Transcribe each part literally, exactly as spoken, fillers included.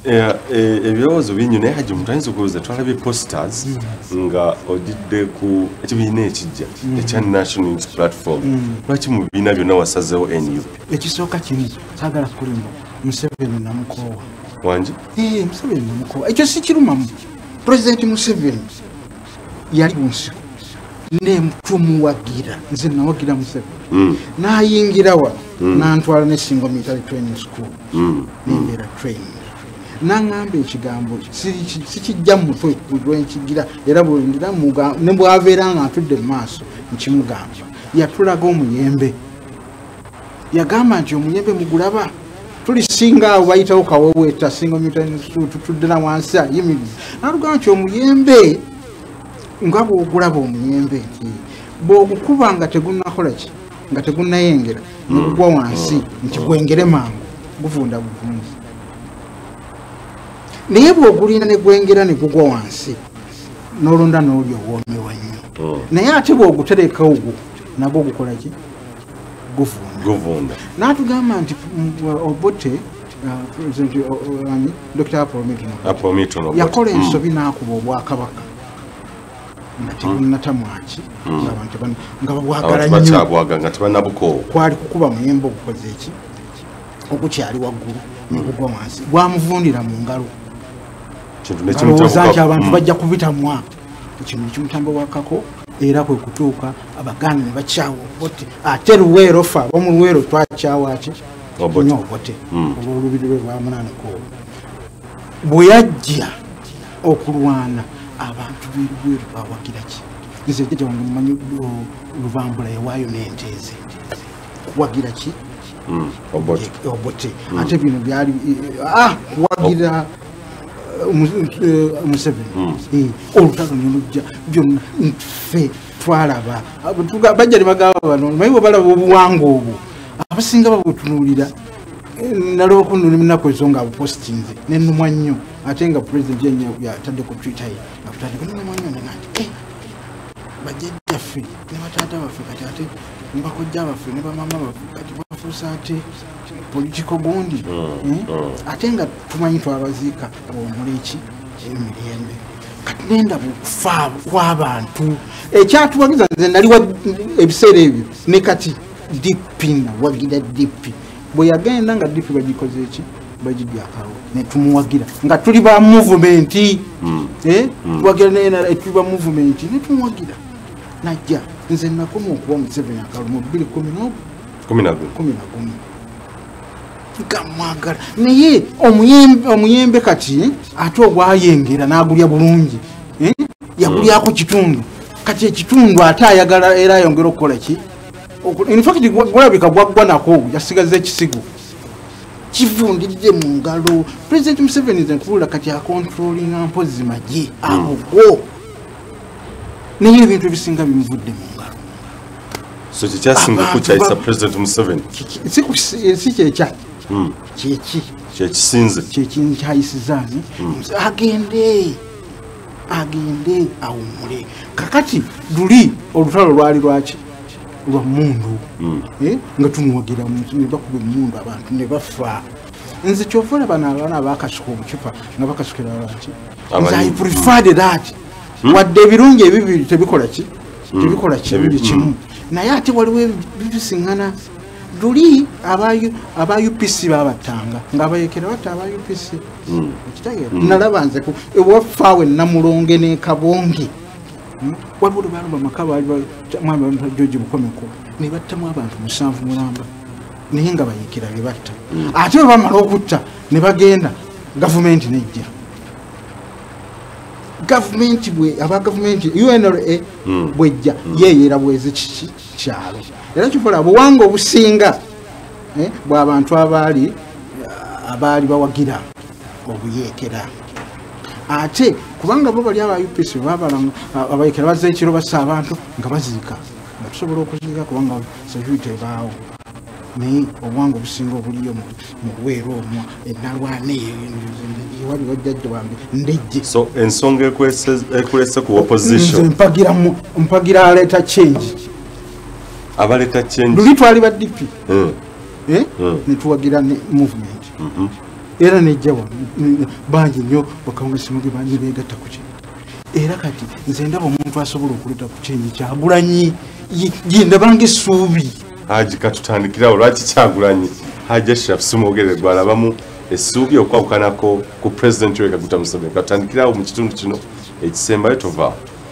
ebirowoozo binyu naye Hajji omuntu ayinza okubuuza twalabye posters nga odidde ku ekibiina ekijja ekya National Unity Platform lwaki mu bibiina byonna wasazeewo N U P? Ekisooka kino saagala kulimba Museveni namukoowa wangi Museveni namukoowa ekyo si kirumamu. President Museveni yali munsiko nemutumuwagira nze nawagira Museveni nayingirawa nantwala ne single military training school nembeera training nangamba ekigambo sikijja mu mutwe lwenkigira era bwendira ne bwabeera nga atudde mu maaso nkimugamba yatulaga omuyembe yagamba nti omuyembe mugulaba tulisinga awo bayitawo kaweweeta single military school tutudde na wansi ayimiriza nalugamba nti omuyembe nga bw'ogulaba omuyembe nti bw'ogukuba nga tegunnakola ki nga tegunnayengera negugwa wansi nti gwengere mangu guvunda buvunzi naye bw'ogulina ne gwengera ne gugwa wansi n'olonda n'oli owoomewa nnyo naye ate bw'ogutereka ogwo nagwo gukola ki guvunda n'atugamba nti Obote Doctor Apollo yakola ensobi n'akuba obwakabaka nga tebunatamwaki nga babwagala nnyo kwali kukuba muyembe ogukoze eki ogukyali waggulu negugwa wansi gwamuvundira mu ngalo alowooza nti abantu bajja kubitamwa ekintu kimutamba wakako era kwe kutuuka abaganda ne bakyawa Obote ate Luweero fe ab'omu Luweero twakyawa ki nyo Obote olw'olubiri lwe lwa munaaniko bwe yajja okulwana abantu b'Eluweero bawagira ki nze jjajja wange mumanyi Luvambula yawaayo n'ente ze kuwagira ki Obote ate bino byali kuwagira Museveni olutalo nolujja byonna ffe twalaba bajja ne bagamba bano naye bwe balaba obuwanga obwo abasinga babutunuulira nalabako nnaku ezo nga abupositinze nennumwa nnyo ate nga president yenye yatadde ku Twitter ye akutadde nennumwa nnyo nenga nti bajjajjaffe ne bataata baffe kati ate ne bakojja baffe ne bamama baffe kati bafuusa ate politiko gundi ate nga tumanyi twabaziika omuleki emirembe kati nenda bukufa kw'abantu ekyatuwagiza nze nali ebiseera ebyo ne kati dipi nawagira dipi bwe yagenda nga dipi bagikoze eki bagidyakawo ne tumuwagira nga tuli ba movement tuwagira naye tuli ba movement ne tumuwagira najja nze nakoma okuba Museveni akalu mu bbiri kumi na gumu nkamwagala naye omuyembe kati ate ogwayengera n'agulya bulungi yagulyako kitundu kati ekitundu ate ayagala era ayongera okukola ki infact gwalabika gwaggwa nako yasigaza ekisigo kivundiridde mu ngalo President Museveni nze nkubulira kati akontrolinga mpozi magye agogo naye ebintu ebisinga bimuvudde mu ngalo so kikyasinga kukyayisa President Museveni si kyekya kyeki kyekisinze kyekinkyayisizaani agende agende awumule kakati luli olutalo lwali lwaki lwa mundu nga tumuwagira ne bakuba emundu abantu ne bafa nze kyovula bano abaana bakasuka obucupa nga bakasukira abaki nze I preferred that wadde ebirungi ebibiri tebikola ki tebikola kirungi kimu naye ate waliwo bibisiŋŋana luli aba U P C babatanga ng'abayekera batta aba U P C ekitegeera nalaba nze ewafaawe Namulonge ne Kabonge waliwo baalumba amaka baali mwami George Bukomeko ne battamu abantu musanvu mulamba naye nga bayekera be batta ate bwe bamala okutta ne bagenda gavumenti nejja gavumenti bwe aba gavumenti U N R A bwejja yeeyera bweze kiki kyalo era kifola buwanga obusinga bw'abantu abaali abaali bawagira obuyekera ate kubanga bo bali aba U P C babalanga abayekera bazze ekiro bassa abantu nga baziika nga tusobola okuziika kubanga security ebaawo naye obuwanga obusinga obuliyo mu Luweero omwo enalwane wali wajjajja wange ndejje so ensonga ekulese ku opposition mpagira mpagira aleta change abaleta change luli twali ba D P ne tuwagira ne movement era nejjawa bangi nnyo bakawunga Simwogerere bangi beegatta ku kino era kati nze ndaba omuntu asobola okuleta ku kyenyi Kyagulanyi yindabanga essuubi Hajji katutandikirawo lwaki Kyagulanyi Hajji Ashraf Simwogerere gwalabamu essuubi okwawukanako ku President Yoweri Kaguta Museveni katutandikirawo mu kitundu kino ekisembayo tova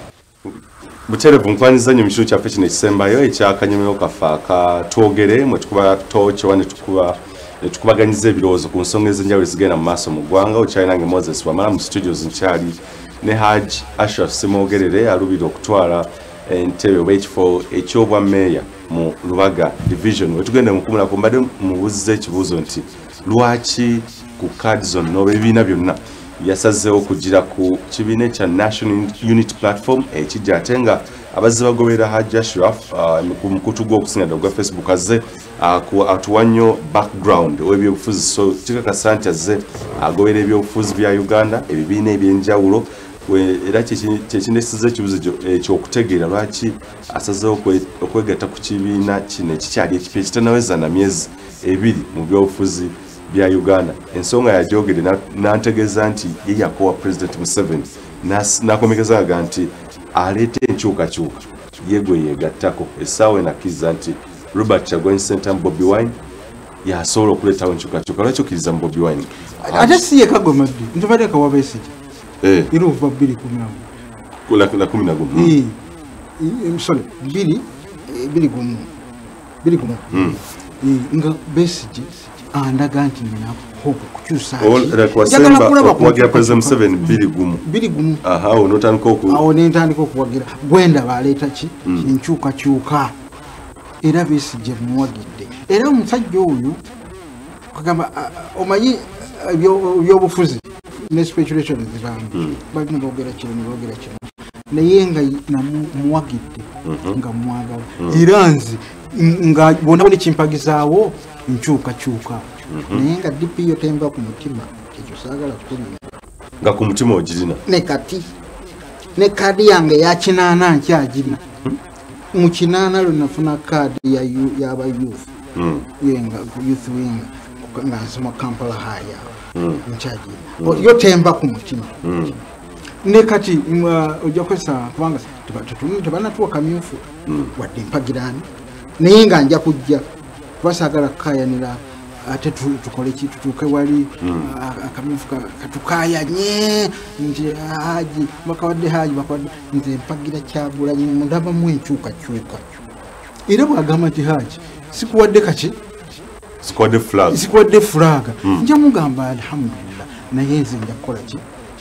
buterevu nkwaniza nnyo mu kitundu kyaffe kino ekisembayo ekyakanyomero kaffe akatwogere mwe tukuba tokyewa ne tukuba tukubaganyiza ebirowoozo ku nsonga ez'enjawulo ezigenda mu maaso mu ggwanga okyali nange Moses wamala mu studios nkyali ne Hajji Ashraf Simwogerere alubira okutwala entebe oba ekifo ekyobwammeeya mu Lubaga division wetugenda mukumulako mbadde mubuuziza ekibuuzo nti lwaki ku kaadi zonna oba ebibiina byonna yasazeewo okugira ku kibiina ekya National Unity Platform ekijja ate nga abazze bagoberera Hajji Ashraf ku mukutu gw'okusinga gwa Facebook azze atuwa nnyo background ow'ebyobufuzi so kikakasa nti azze agoberera ebyobufuzi bya Uganda ebibiina ebyenjawulo era kyekinesiza ekibuzo ekyokutegeera lwaki asazeewo okwegatta ku kibiina kino ekikyali ekipya ekitanaweza na myezi ebiri mu byobufuzi bya Uganda ensonga yajogedde nantegeeza nti ye yakowa President Museveni nakomekeza nti aleeta enkyukakyuka ye gwe yegattako essaawa enakkiriza nti Robert Kyagulanyi Ssentamu Bobi Wine yasobola okuleetawo enkyukakyuka lwaki okkiriza mu Bobi Wine ate si ye Kagwe Maddi ntubadde kawa Besigye iruva bbiri kumi na gumu kula kumi na gumu sorry bbiri bbiri gumu bbiri gumu nga Besigye andaga nti nina hope kukyusa okuwagira President Museveni bbiri gumu bbiri gumu aha onotandika oku awo nentandika okuwagira gwenda baleeta ki enkyukakyuka era Besigye muwagidde era omusajja oyo kagamba omanyi ebyobufuzi ne speculation zibanga balina boogera kino boogera kino naye nga namuwagidde nga mwagala era nze nga bonna bone kimpagizaawo nkyukakyuka naye nga D P yo temba ku mutima ekyo saagala kukulira nga ku mutima ogirina ne kati ne kaadi yange ya kinaana nkyagirina mu kinaana lwe nafuna kaadi y'aba youth yenga youth wing nga nsoma Kampala haya nkyagirina yo temba ku mutima ne kati ojja kwesa kubanga tebanatuwa kamyufu wadde mpagirani naye nga nja kujja kubasagala kukayanira ate tukole ki tutuuke wali akamyufu katukayanye nti Hajji bakawadde Hajji bakawadde nze Mpagira Kyagulanyi mundabamu enkyukakyuka era bwagamba nti Hajji sikuwadde kaki sikuwadde flag sikuwadde flag nja mugamba alhamdulillah naye nze nja kukola ki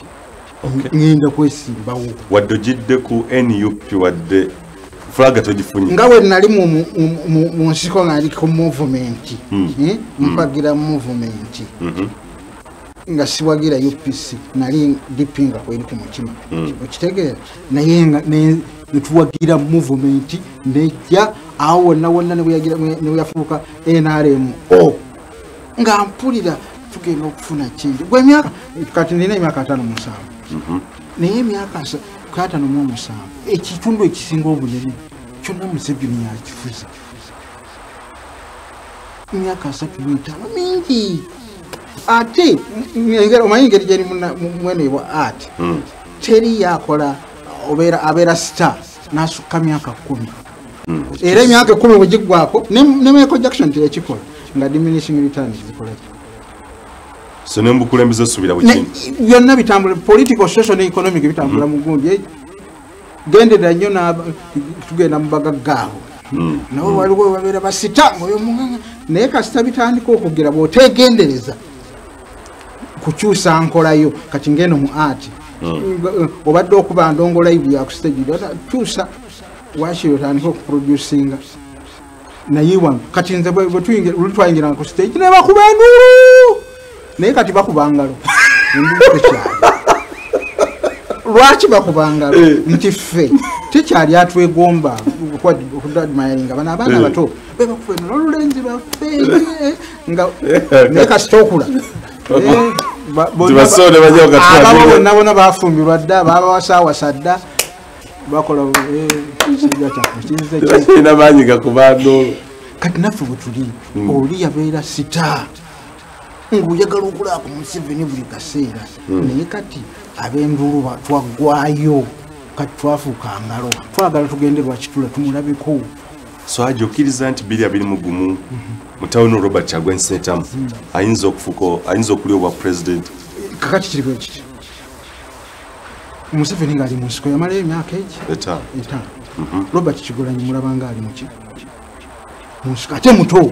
ngenda kwesimbawo wadde ogidde ku N U P wadde flaga togifunye nga we nali mu nsiko nga ali ku movement Mpagira movement nga siwagira U P C nali dipinga kweri ku mutima okitegeera naye nga netuwagira movement nejja awo wonna wonna ne weyafuuka N R M O nga mpulira tugenda okufuna kingi gwe emyaka kati nina emyaka ataano musanvu naye emyaka ataano mu musanvu ekitundu ekisinga obunene kyonna Museveni yakifuza emyaka asatu n'etaano mingi ate omanyi engeri gyeri mwene bwa art teri yakola abeera star n'asukka myaka kumi era emyaka ekkumi bwegiggwako ne Michael Jackson teyakikola nga diminishing returns zikola so nembukulembeze osubira bukini byonna bitambula political social and economic bitambula mu gundi gendera nnyo tugenda mu bagagaawo nawe waliwo babeera basita oyo munganga naye kasita bitandika okugira bw'otegendereza kukyusa nkolayo kati ngeno mu art obadde okuba ndongo live ya ku stage kyusa wakiri otandika okuproducinga naye wano kati nze bwe twayingira ku stage ne bakuba enduulu naye kati bakubangalo lwaki bakubangalo nti ffe tekyali atwegomba okudadmayalinga bano abaana bato bebakufa n'olulenzi baffe nga naye kasita okula ababo bonna bona bafumbirwa dda babawasawasa dda bakola ina maanyi gakubandolo kati naffe bwe tuli oli yabeera sita ng'oyagala okulaako Museveni buli kaseera naye kati ab'enduulu twaggwayo kati twafuuka ngalo twagala tugende lwakitula tumulabeko. So Hajji okkiriza nti bbiri abiri mu gumu mutawuni Robert Kyagulanyi Ssentamu ayinza okufuuka ayinza okulya obwa president? Kakati kiri bwe kiti Museveni ng'ali mu nsiko yamalayo emyaka egi etaano. etaano. Robert Kyagulanyi mulaba ng'ali muki mu nsiko ate muto.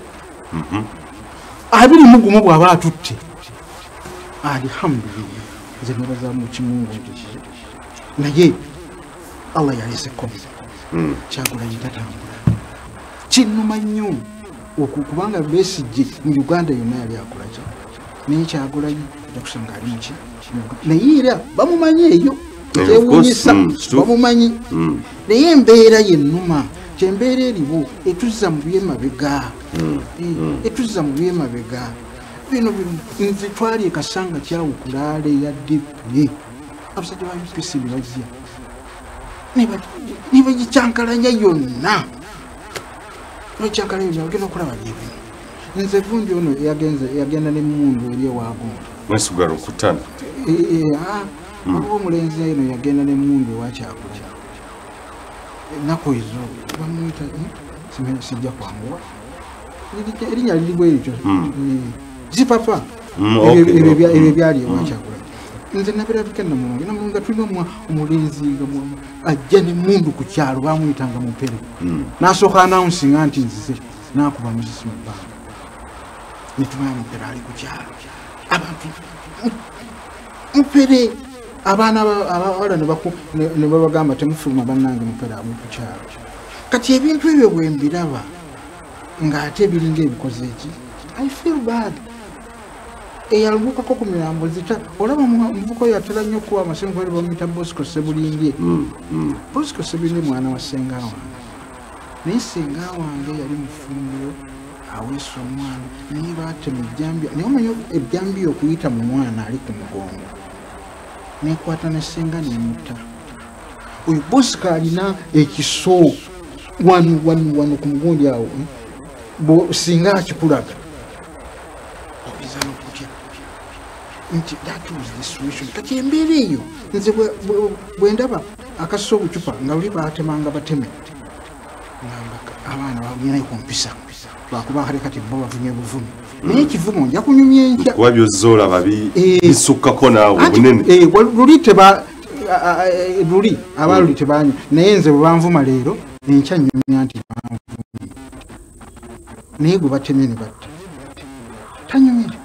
Abiri mu gumu bw'aba atutte alhamdulillah nze nebaza mu kimungu nti naye Allah yalese covid Kyagulanyi tatambula kinnuma nnyo okubanga Besigye mu Uganda yonna yali akola ki naye Kyagulanyi ojja kusanga ali muki naye era bamumanyi eyo ekyewuunyisa bamumanyi naye embeera yennuma kyembeera eriwo etuzza mu byemabega etuzza mu byemabega bino nze twali ekasanga kyawukulaala eyaddepuye abasajja ba U P C nebajja nebagikyankalanya yonna nokyankalanya yonna bagenda okulaba lyebino nze Vungi ono yagenda n'emmundu eri ewagundu mwesugala okutana waliwo omulenzi eno yagenda n'emmundu ewa Kyagulanyi ennaku ezo bamuyita sijja kwanguwa erinnya liri bwe lityo zipapa ebyo byali ewa Kyagulanyi nze nabeera tukenda mulungi namulunga tulina omulenzi ajja n'emmundu ku kyalo bamuyitanga Mupere n'asooka anawunsinga nti nzize n'akuba muzisi mu bbanga netumanya Mupere ali ku kyalo abantu Mupere abaana abawala ne babagamba temufuluma bannange Mupere ali ku kyalo. Kati ebintu ebyo bwe mbiraba ng'ate biringa ebikoze eki I feel bad. Eyalubukako ku mirambo zita olaba muvuko yatera nnyo okuwa amasengo bali bamuyita Bosco Sebulindye. Bosco Sebulindye mwana wa ssenga wange naye ssenga wange yali mufumbo aweesa omwana naye baatema ejjambiya naye omanyi ejjambiya okuyita mu mwana ali ku mugongo nekwata ne ssenga nemutta. Oyo Bosco alina ekiso wano wano wano ku mugundi awo singa akikulaga obiza n'okutya nti that was the solution. Kati embeera eyo nze bwe ndaba akasusa obucupa nga luli baatemanga bateme ngamba abaana baginayo ku mpisa lwakuba kale kati bo bavumye buvumi naye ekivumo nja kunyumya enkya kuba byozoola bisukkako naawe bunene luli teba luli abaluli tebanywa naye nze bwe banvuma leero enkya nyumya nti banvumye naye gwe batemye ne batta tanyumire